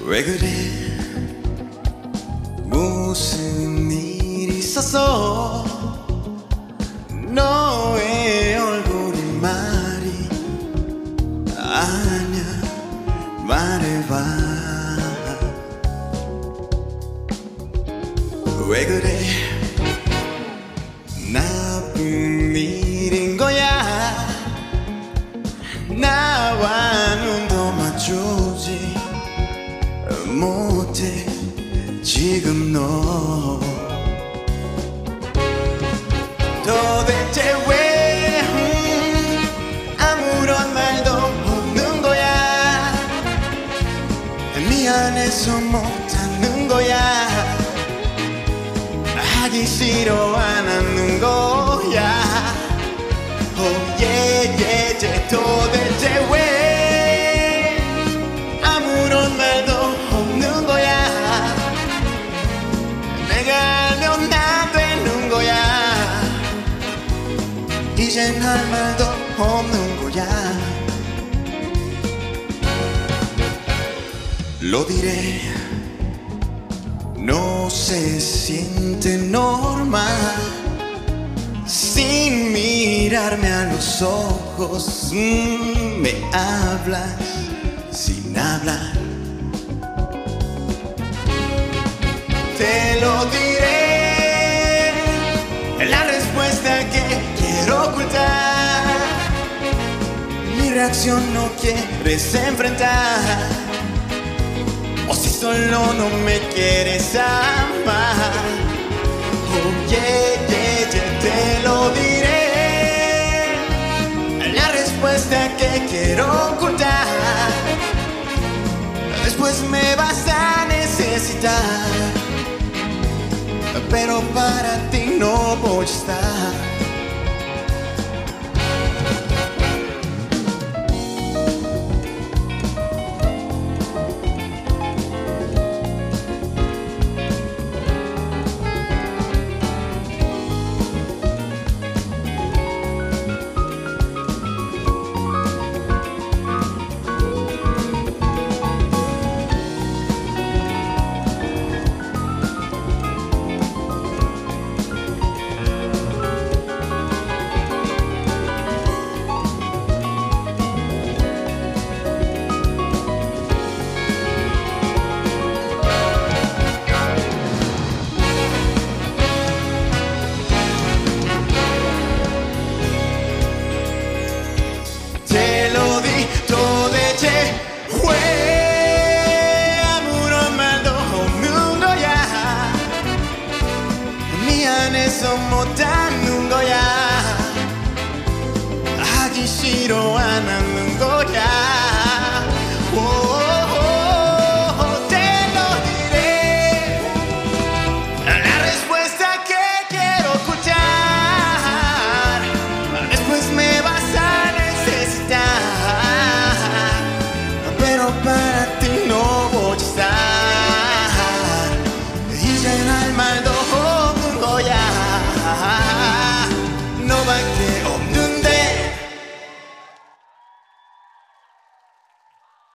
왜 그래? 무슨 일 있었어? 너의 얼굴이 말이 아냐 말해봐. 왜 그래? 나쁜 일인 거야. 나와 눈도 맞추지 못해 지금 너. 도대체 왜 아무런 말도 없는 거야. 미안해서 못하는 거야. 하기 싫어 안 하는 거야. Oh yeah yeah yeah. 도대체 왜 아무런 말도 없는 거야. 내가 알면 안 되는 거야. 이젠 할 말도 없는 거야. Lo diré, no se siente normal sin mirarme a los ojos. Me hablas sin hablar. Te lo diré, la respuesta que quiero ocultar. Mi reacción no quieres enfrentar. O si solo no me quieres amar. Oh yeah, yeah, yeah, te lo diré. La respuesta que quiero ocultar. Después me vas a necesitar, pero para ti no voy a estar. 미안해서 못하는 거야. 하기 싫어 안 하는 거야.